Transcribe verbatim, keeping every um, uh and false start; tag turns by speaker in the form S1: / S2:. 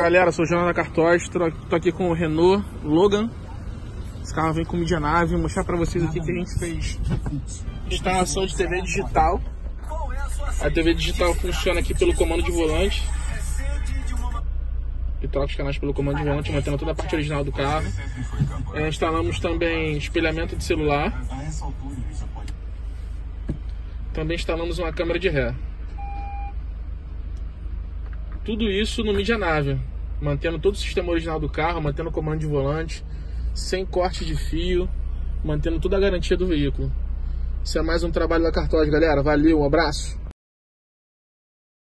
S1: galera, sou o Jonathan Cartoz, tô aqui com o Renault Logan. Esse carro vem com mídia nave, vou mostrar pra vocês aqui que a gente fez instalação de T V digital. A T V digital funciona aqui pelo comando de volante. E troca os canais pelo comando de volante, mantendo toda a parte original do carro. É, instalamos também espelhamento de celular. Também instalamos uma câmera de ré. Tudo isso no mídia nave, mantendo todo o sistema original do carro, mantendo o comando de volante, sem corte de fio, mantendo toda a garantia do veículo. Isso é mais um trabalho da Cartoz, galera. Valeu, um abraço!